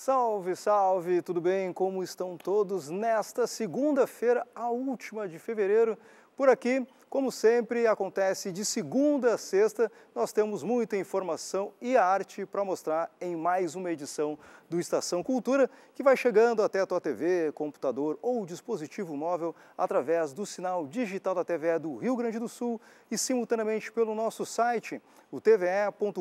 Salve, salve, tudo bem? Como estão todos nesta segunda-feira, a última de fevereiro? Por aqui, como sempre, acontece de segunda a sexta, nós temos muita informação e arte para mostrar em mais uma edição do Estação Cultura, que vai chegando até a tua TV, computador ou dispositivo móvel através do sinal digital da TVE do Rio Grande do Sul e simultaneamente pelo nosso site, o tve.com.br.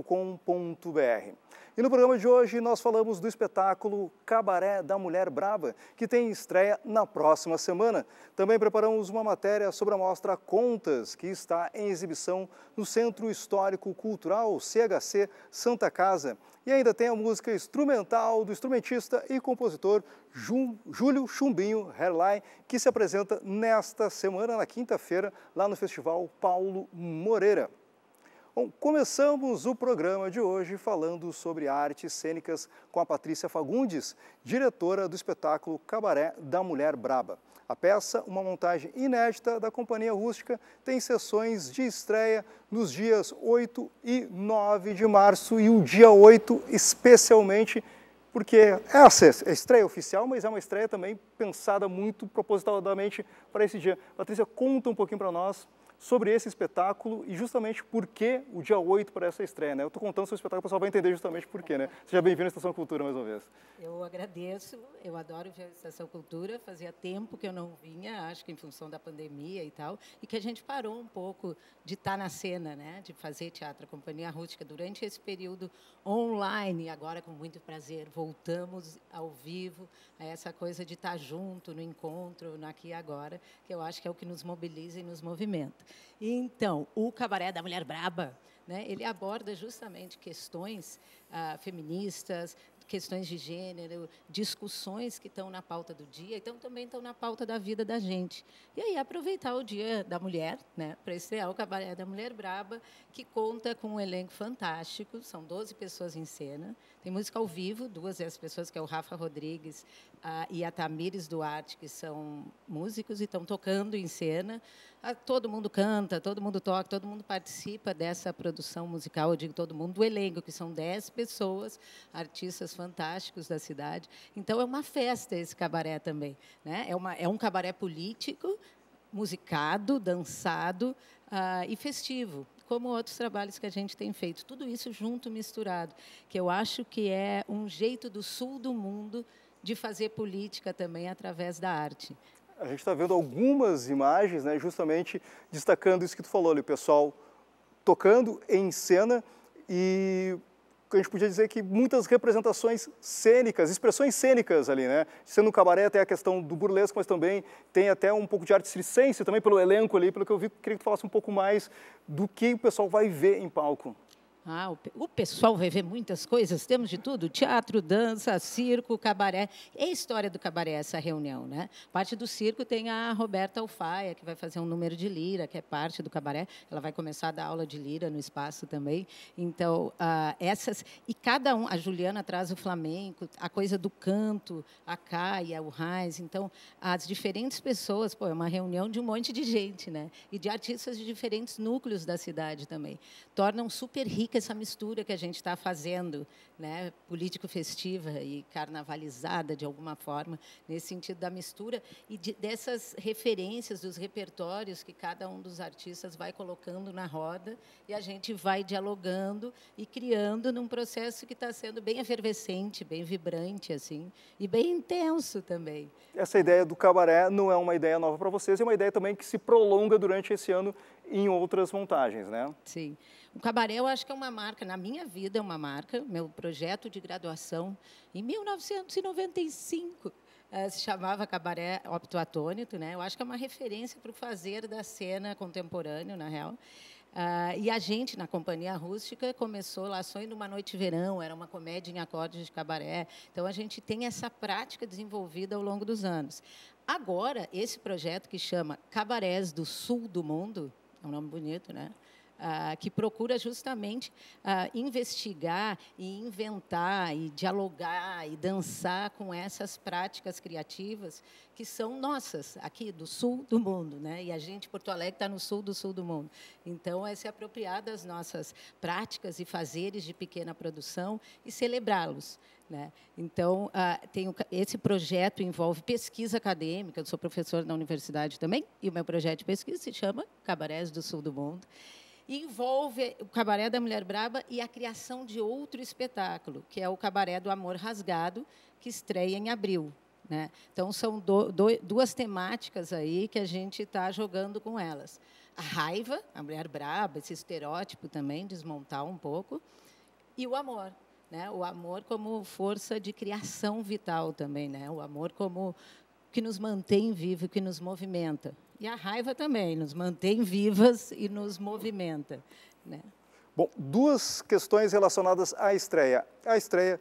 E no programa de hoje nós falamos do espetáculo Cabaré da Mulher Braba, que tem estreia na próxima semana. Também preparamos uma matéria sobre a mostra Contas, que está em exibição no Centro Histórico Cultural CHC Santa Casa. E ainda tem a música instrumental do instrumentista e compositor Júlio Chumbinho Herlai, que se apresenta nesta semana, na quinta-feira, lá no Festival Paulo Moreira. Bom, começamos o programa de hoje falando sobre artes cênicas com a Patrícia Fagundes, diretora do espetáculo Cabaré da Mulher Braba. A peça, uma montagem inédita da Companhia Rústica, tem sessões de estreia nos dias 8 e 9 de março e o dia 8 especialmente porque é a estreia oficial, mas é uma estreia também pensada muito propositadamente para esse dia. Patrícia, conta um pouquinho para nós sobre esse espetáculo e justamente por que o dia 8 para essa estreia, né? Eu estou contando sobre o espetáculo, o pessoal vai entender justamente por quê, né? Seja bem-vindo à Estação Cultura mais uma vez. Eu agradeço, eu adoro ver a Estação Cultura, fazia tempo que eu não vinha, acho que em função da pandemia e tal, e que a gente parou um pouco de estar na cena, né? De fazer teatro, a Companhia Rústica, durante esse período online, e agora com muito prazer, voltamos ao vivo, a essa coisa de estar junto, no encontro, no aqui e agora, que eu acho que é o que nos mobiliza e nos movimenta. Então, o Cabaré da Mulher Braba, né, ele aborda justamente questões feministas, questões de gênero, discussões que estão na pauta do dia, então também estão na pauta da vida da gente. E aí aproveitar o Dia da Mulher, né, para estrear o Cabaré da Mulher Braba, que conta com um elenco fantástico, são 12 pessoas em cena, tem música ao vivo, duas dessas pessoas, que é o Rafa Rodrigues e a Tamires Duarte, que são músicos e estão tocando em cena. Todo mundo canta, todo mundo toca, todo mundo participa dessa produção musical, eu digo todo mundo, do elenco, que são 10 pessoas, artistas fantásticos da cidade. Então, é uma festa esse cabaré também, né? É um cabaré político, musicado, dançado e festivo, como outros trabalhos que a gente tem feito. Tudo isso junto, misturado, que eu acho que é um jeito do sul do mundo de fazer política também através da arte. A gente está vendo algumas imagens, né, justamente destacando isso que tu falou ali, o pessoal tocando em cena e a gente podia dizer que muitas representações cênicas, expressões cênicas ali, né? Sendo um cabaré até a questão do burlesco, mas também tem até um pouco de arte circense também pelo elenco ali, pelo que eu vi, queria que tu falasse um pouco mais do que o pessoal vai ver em palco. O pessoal vai ver muitas coisas, temos de tudo, teatro, dança, circo, cabaré. É a história do cabaré, essa reunião, né? Parte do circo tem a Roberta Alfaia, que vai fazer um número de lira, que é parte do cabaré. Ela vai começar a dar aula de lira no espaço também. Então, essas... E cada um... A Juliana traz o flamenco, a coisa do canto, a Caia, o Reis. Então, as diferentes pessoas... Pô, é uma reunião de um monte de gente, né? E de artistas de diferentes núcleos da cidade também. Tornam super rica essa mistura que a gente está fazendo, né, político-festiva e carnavalizada, de alguma forma, nesse sentido da mistura, e dessas referências dos repertórios que cada um dos artistas vai colocando na roda, e a gente vai dialogando e criando num processo que está sendo bem efervescente, bem vibrante, assim, e bem intenso também. Essa ideia do cabaré não é uma ideia nova para vocês, é uma ideia também que se prolonga durante esse ano em outras montagens, né? Sim. O cabaré, eu acho que é uma marca, na minha vida é uma marca, meu projeto de graduação, em 1995, se chamava Cabaré Opto Atônito, né? Eu acho que é uma referência para o fazer da cena contemporânea, na real. E a gente, na Companhia Rústica, começou lá Sonho numa Noite de Verão, era uma comédia em acordes de cabaré. Então, a gente tem essa prática desenvolvida ao longo dos anos. Agora, esse projeto que chama Cabarés do Sul do Mundo, é um nome bonito, né? que procura justamente investigar e inventar e dialogar e dançar com essas práticas criativas que são nossas, aqui do sul do mundo, né? E a gente, Porto Alegre, está no sul do mundo. Então, é se apropriar das nossas práticas e fazeres de pequena produção e celebrá-los, né? Então, esse projeto envolve pesquisa acadêmica, eu sou professora na universidade também, e o meu projeto de pesquisa se chama Cabarés do Sul do Mundo, e envolve o Cabaré da Mulher Braba e a criação de outro espetáculo, que é o Cabaré do Amor Rasgado, que estreia em abril, né? Então, são duas temáticas aí que a gente está jogando com elas. A raiva, a mulher braba, esse estereótipo também, desmontar um pouco, e o amor, né? O amor como força de criação vital também, né? O amor como que nos mantém vivo, que nos movimenta. E a raiva também nos mantém vivas e nos movimenta, né? Bom, duas questões relacionadas à estreia. A estreia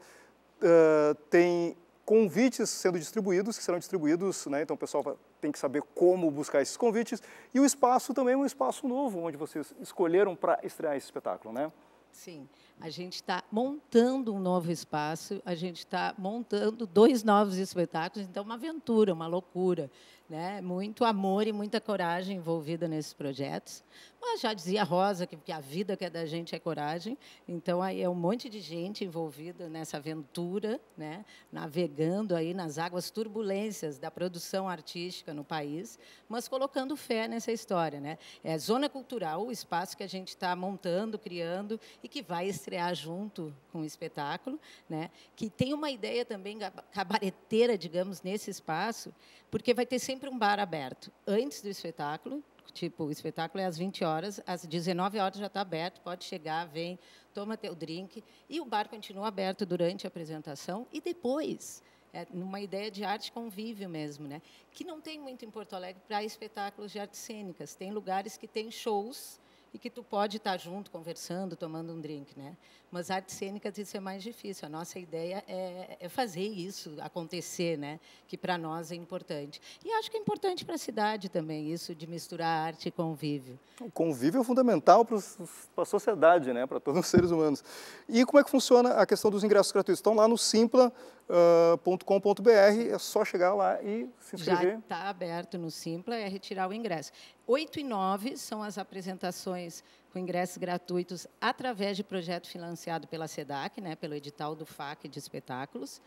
tem convites sendo distribuídos, que serão distribuídos, né? Então o pessoal tem que saber como buscar esses convites. E o espaço também é um espaço novo, onde vocês escolheram para estrear esse espetáculo, né? Sim, a gente está montando um novo espaço, a gente está montando 2 novos espetáculos, então uma aventura, uma loucura, né? Muito amor e muita coragem envolvida nesses projetos. Mas já dizia Rosa que a vida que é da gente é coragem, então aí é um monte de gente envolvida nessa aventura, né? Navegando aí nas águas turbulências da produção artística no país, mas colocando fé nessa história, né? É Zona Cultural, o espaço que a gente está montando, criando e que vai estrear junto com o espetáculo, né? Que tem uma ideia também cabareteira, digamos, nesse espaço, porque vai ter sempre um bar aberto antes do espetáculo. Tipo, o espetáculo é às 20 horas, às 19 horas já está aberto, pode chegar, vem, toma teu drink, e o bar continua aberto durante a apresentação e depois, numa ideia de arte convívio mesmo, né? Que não tem muito em Porto Alegre para espetáculos de artes cênicas. Tem lugares que tem shows e que tu pode estar junto, conversando, tomando um drink, né? Mas artes cênicas, isso é mais difícil. A nossa ideia é fazer isso acontecer, né? Que para nós é importante. E acho que é importante para a cidade também, isso de misturar arte e convívio. O convívio é fundamental para a sociedade, né? Para todos os seres humanos. E como é que funciona a questão dos ingressos gratuitos? Estão lá no simpla.com.br, é só chegar lá e se inscrever. Já está aberto no Simpla, é retirar o ingresso. 8 e 9 são as apresentações com ingressos gratuitos através de projeto financiado pela SEDAC, né, pelo edital do FAC de espetáculos.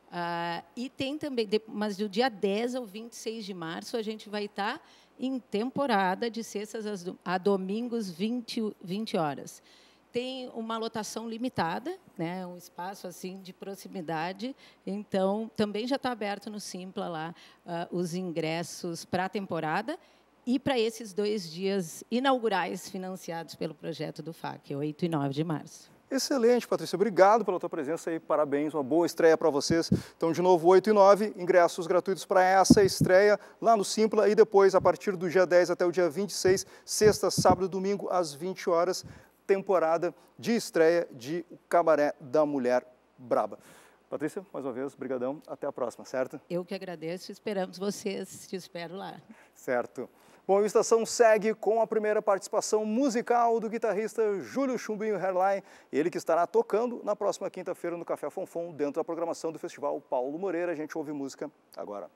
E tem também, mas do dia 10 ao 26 de março, a gente vai estar em temporada de sextas a domingos, 20 horas. Tem uma lotação limitada, né, um espaço assim de proximidade, então também já está aberto no Simpla lá os ingressos para a temporada e para esses 2 dias inaugurais financiados pelo projeto do FAC, 8 e 9 de março. Excelente, Patrícia. Obrigado pela tua presença e parabéns, uma boa estreia para vocês. Então, de novo, 8 e 9, ingressos gratuitos para essa estreia lá no Simpla e depois, a partir do dia 10 até o dia 26, sexta, sábado e domingo, às 20 horas, temporada de estreia de O Cabaré da Mulher Braba. Patrícia, mais uma vez, brigadão. Até a próxima, certo? Eu que agradeço. Esperamos vocês. Te espero lá. Certo. Bom, a Estação segue com a primeira participação musical do guitarrista Júlio Chumbinho Hairline, ele que estará tocando na próxima quinta-feira no Café Fonfon, dentro da programação do Festival Paulo Moreira. A gente ouve música agora.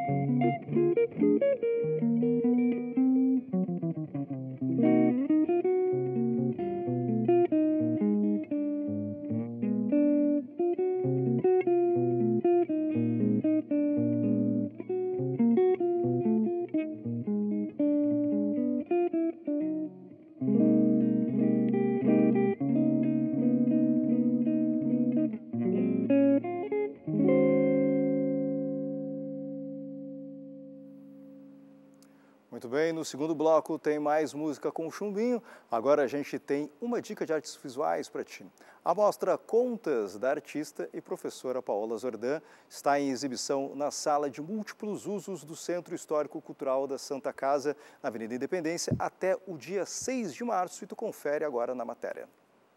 Muito bem, no segundo bloco tem mais música com Chumbinho. Agora a gente tem uma dica de artes visuais para ti. A mostra Contas, da artista e professora Paola Zordan, está em exibição na Sala de Múltiplos Usos do Centro Histórico Cultural da Santa Casa, na Avenida Independência, até o dia 6 de março, e tu confere agora na matéria.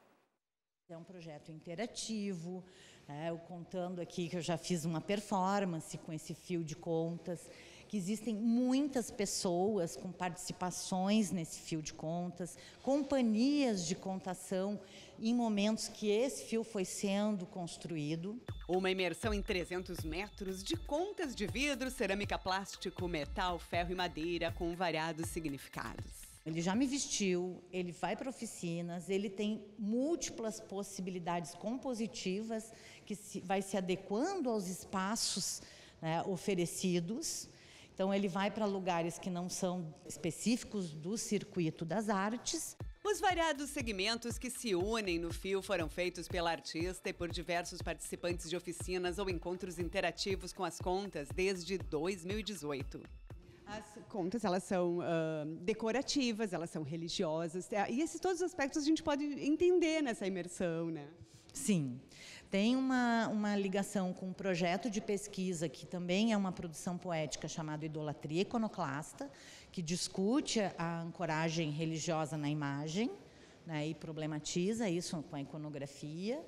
É um projeto interativo, eu contando aqui que eu já fiz uma performance com esse fio de contas, que existem muitas pessoas com participações nesse fio de contas, companhias de contação em momentos que esse fio foi sendo construído. Uma imersão em 300 metros de contas de vidro, cerâmica, plástico, metal, ferro e madeira com variados significados. Ele já me vestiu, ele vai para oficinas, ele tem múltiplas possibilidades compositivas que vai se adequando aos espaços, né, oferecidos. Então, ele vai para lugares que não são específicos do circuito das artes. Os variados segmentos que se unem no fio foram feitos pela artista e por diversos participantes de oficinas ou encontros interativos com as contas desde 2018. As contas, elas são decorativas, elas são religiosas, e esses todos os aspectos a gente pode entender nessa imersão, né? Sim. Tem uma ligação com um projeto de pesquisa que também é uma produção poética chamado Idolatria Iconoclasta, que discute a ancoragem religiosa na imagem, né, e problematiza isso com a iconografia.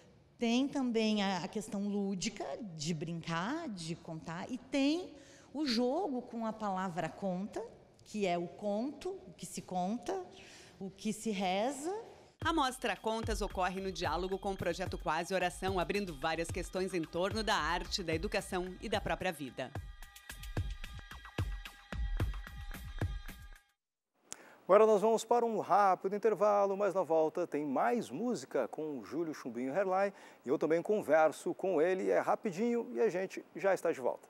Tem também a questão lúdica de brincar, de contar, e tem o jogo com a palavra conta, que é o conto, o que se conta, o que se reza. A mostra Contas ocorre no diálogo com o projeto Quase Oração, abrindo várias questões em torno da arte, da educação e da própria vida. Agora nós vamos para um rápido intervalo, mas na volta tem mais música com o Júlio Chumbinho Herlay, e eu também converso com ele, é rapidinho e a gente já está de volta.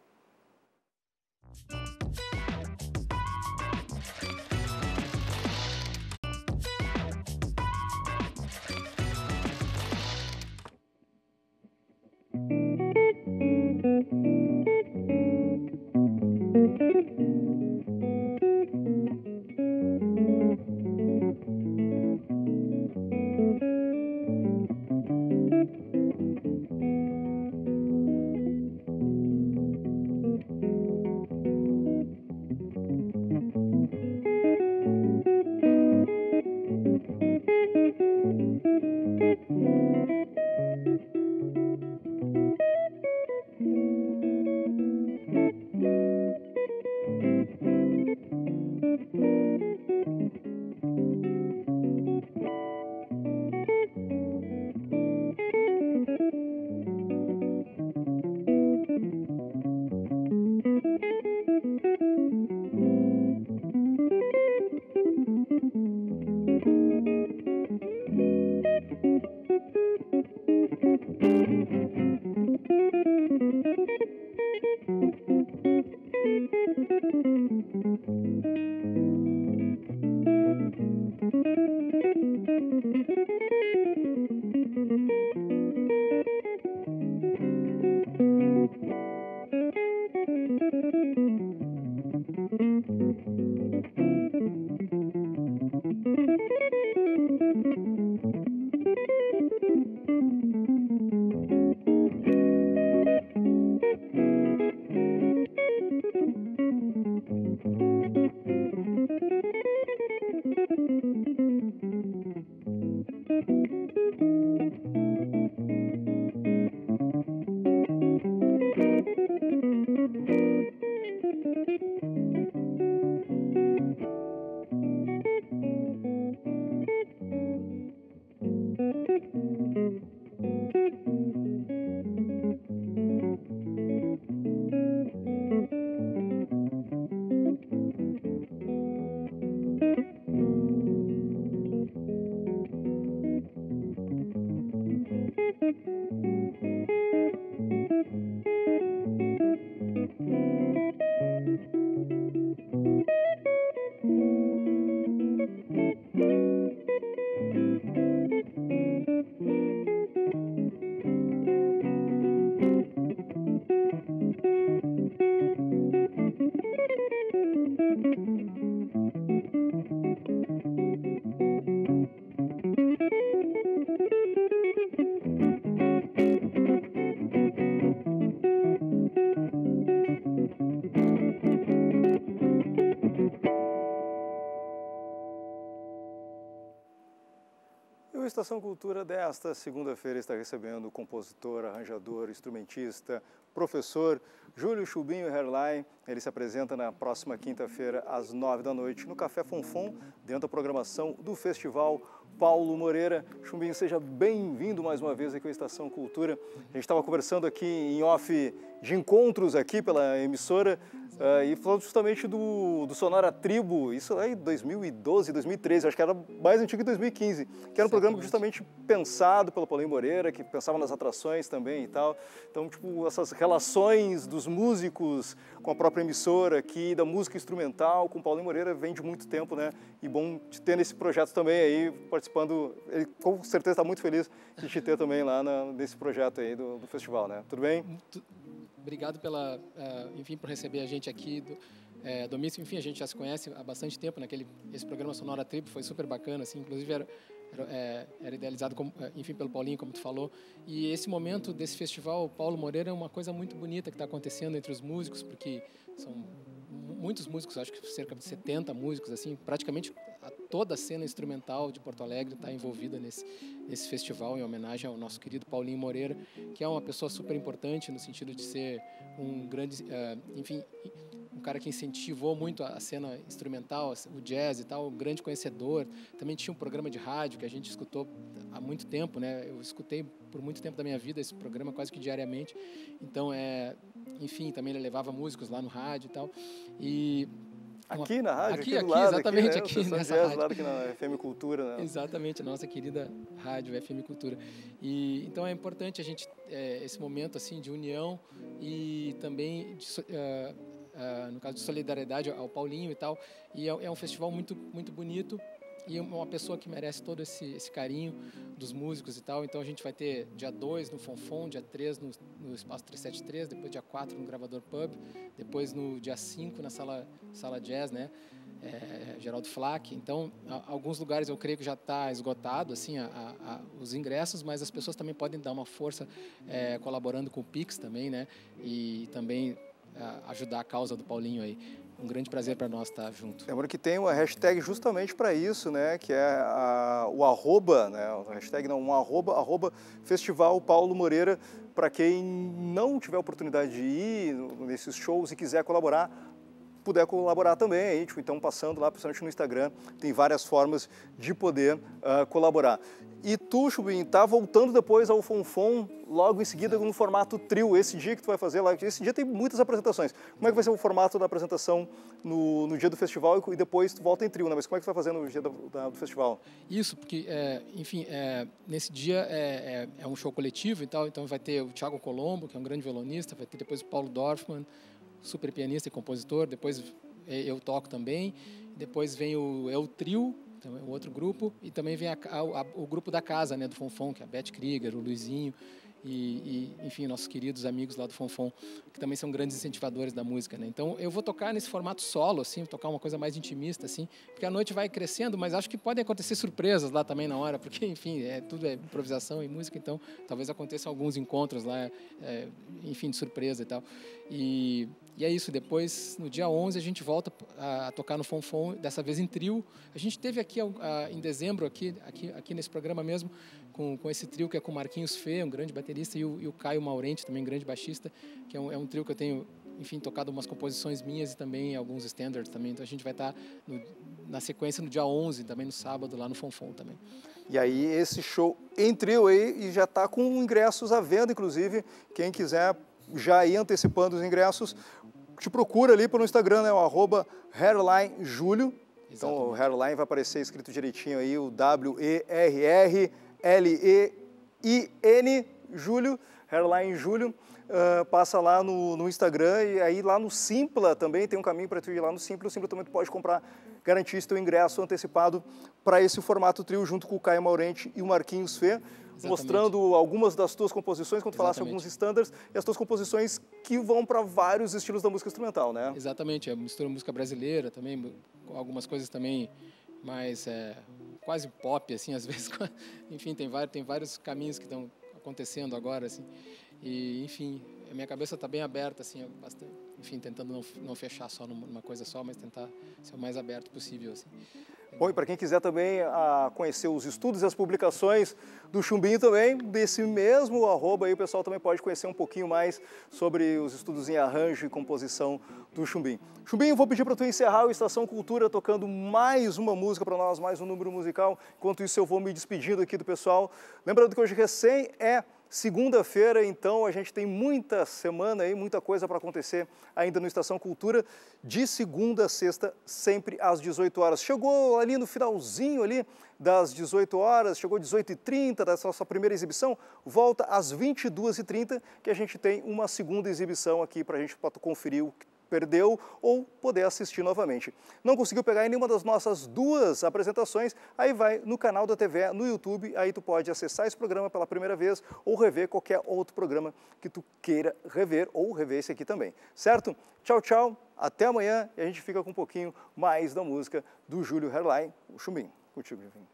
Estação Cultura desta segunda-feira está recebendo o compositor, arranjador, instrumentista, professor Júlio Chubinho Herrlein. Ele se apresenta na próxima quinta-feira, às 9h, no Café Fonfon, dentro da programação do Festival Paulo Moreira. Chubinho, seja bem-vindo mais uma vez aqui à Estação Cultura. A gente estava conversando aqui em off de encontros aqui pela emissora, e falando justamente do Sonora Tribo, isso lá em 2012, 2013, acho que era mais antigo em 2015, que era um programa justamente pensado pelo Paulinho Moreira, que pensava nas atrações também e tal. Então, tipo, essas relações dos músicos com a própria emissora aqui, da música instrumental com o Paulinho Moreira, vem de muito tempo, né? E bom te ter nesse projeto também aí, participando. Ele com certeza está muito feliz de te ter também lá nesse projeto aí do festival, né? Tudo bem? Obrigado enfim, por receber a gente aqui do Mício. Enfim, a gente já se conhece há bastante tempo, né? Esse programa Sonora Tribo foi super bacana, assim, inclusive era idealizado, enfim, pelo Paulinho, como tu falou. E esse momento desse festival, Paulo Moreira, é uma coisa muito bonita que está acontecendo entre os músicos, porque são muitos músicos, acho que cerca de 70 músicos, assim, praticamente toda a cena instrumental de Porto Alegre está envolvida nesse festival, em homenagem ao nosso querido Paulinho Moreira, que é uma pessoa super importante no sentido de ser um grande, enfim, um cara que incentivou muito a cena instrumental, o jazz e tal, um grande conhecedor. Também tinha um programa de rádio que a gente escutou há muito tempo, né? Eu escutei por muito tempo da minha vida esse programa quase que diariamente. Então, enfim, também ele levava músicos lá no rádio e tal. E aqui na rádio, aqui do lado, exatamente, aqui, né? aqui nessa jazz, rádio. lá aqui na FM Cultura, né? Exatamente, a nossa querida rádio FM Cultura. E então é importante a gente esse momento assim de união e também no caso de solidariedade ao Paulinho e tal. E é um festival muito muito bonito. E uma pessoa que merece todo esse carinho dos músicos e tal. Então a gente vai ter dia 2 no Fonfon, dia 3 no Espaço 373, depois dia 4 no Gravador Pub, depois no dia 5 na Sala Jazz, né? Geraldo Flack. Então, alguns lugares eu creio que já está esgotado assim, os ingressos, mas as pessoas também podem dar uma força colaborando com o Pix também, né? E também ajudar a causa do Paulinho aí. Um grande prazer para nós estar junto. Lembrando que tem uma hashtag justamente para isso, né? Que é o arroba, né? A hashtag não, arroba Festival Paulo Moreira. Para quem não tiver oportunidade de ir nesses shows e quiser colaborar, puder colaborar também, aí, tipo, então passando lá, principalmente no Instagram, tem várias formas de poder colaborar. E tu, Chubinho, tá voltando depois ao Fonfon, logo em seguida no formato trio, esse dia que tu vai fazer lá, esse dia tem muitas apresentações. Como é que vai ser o formato da apresentação no dia do festival e depois tu volta em trio, né? Mas como é que tu vai fazer no dia do festival? Isso, porque, enfim, nesse dia é um show coletivo e tal, então vai ter o Thiago Colombo, que é um grande violonista, vai ter depois o Paulo Dorfman, super pianista e compositor, depois eu toco também, depois vem o trio, então é um outro grupo, e também vem o grupo da casa, né, do Fonfon, que é a Beth Krieger, o Luizinho, e enfim, nossos queridos amigos lá do Fonfon, que também são grandes incentivadores da música, né? Então eu vou tocar nesse formato solo, assim, tocar uma coisa mais intimista, assim, porque a noite vai crescendo, mas acho que podem acontecer surpresas lá também na hora, porque, enfim, tudo é improvisação e música, então talvez aconteçam alguns encontros lá, enfim, de surpresa e tal. E é isso, depois, no dia 11, a gente volta a tocar no Fonfon, dessa vez em trio. A gente teve aqui em dezembro, aqui nesse programa mesmo, com esse trio que é com o Marquinhos Fê, um grande baterista, e o Caio Maurente, também um grande baixista, que é um trio que eu tenho, enfim, tocado umas composições minhas e também alguns standards também. Então a gente vai estar na sequência no dia 11, também no sábado, lá no Fonfon também. E aí esse show em trio aí, e já está com ingressos à venda, inclusive, quem quiser já ir antecipando os ingressos, te procura ali pelo Instagram, né, o @HerrleinJúlio. Então o Herrlein vai aparecer escrito direitinho aí, o WERRLEIN, Júlio, Herrlein Júlio. Passa lá no Instagram e aí lá no Simpla também tem um caminho para tu ir lá no Simpla. O Simpla também tu pode comprar, garantir seu ingresso antecipado para esse formato trio junto com o Caio Maurente e o Marquinhos Fê. Exatamente. Mostrando algumas das tuas composições, quando tu falasse alguns standards, e as tuas composições que vão para vários estilos da música instrumental, né? Exatamente, mistura música brasileira também, algumas coisas também mais quase pop, assim, às vezes. Enfim, tem vários caminhos que estão acontecendo agora, assim. E, enfim, a minha cabeça está bem aberta, assim, bastante, enfim, tentando não fechar só numa coisa só, mas tentar ser o mais aberto possível, assim. Bom, e para quem quiser também conhecer os estudos e as publicações do Chumbinho também, desse mesmo arroba aí, o pessoal também pode conhecer um pouquinho mais sobre os estudos em arranjo e composição do Chumbinho. Chumbinho, vou pedir para tu encerrar o Estação Cultura tocando mais uma música para nós, mais um número musical. Enquanto isso eu vou me despedindo aqui do pessoal. Lembrando que hoje recém é segunda-feira, então a gente tem muita semana aí, muita coisa para acontecer ainda no Estação Cultura, de segunda a sexta, sempre às 18 horas. Chegou ali no finalzinho ali das 18 horas, chegou 18h30 da nossa primeira exibição, volta às 22h30, que a gente tem uma segunda exibição aqui para a gente conferir o que perdeu ou poder assistir novamente. Não conseguiu pegar em nenhuma das nossas duas apresentações, aí vai no canal da TV, no YouTube, aí tu pode acessar esse programa pela primeira vez ou rever qualquer outro programa que tu queira rever ou rever esse aqui também, certo? Tchau, tchau, até amanhã e a gente fica com um pouquinho mais da música do Júlio Herrlein, o Chumbinho. Contigo, Jefinho.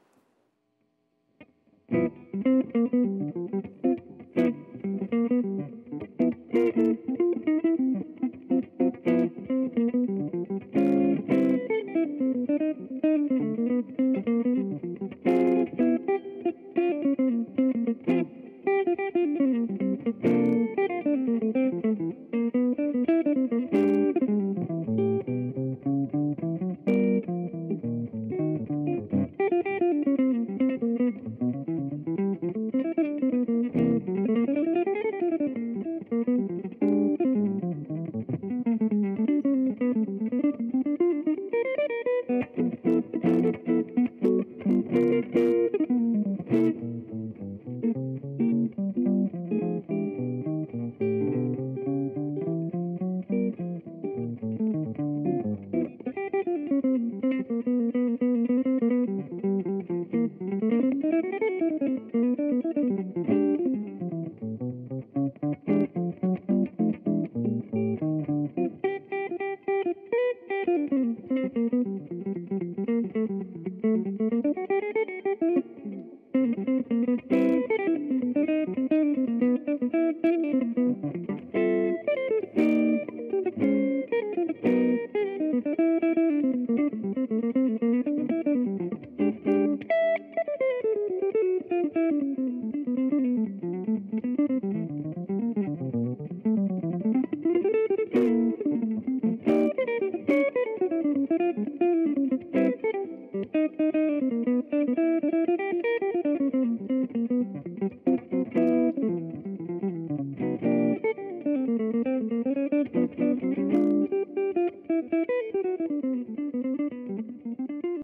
Thank you.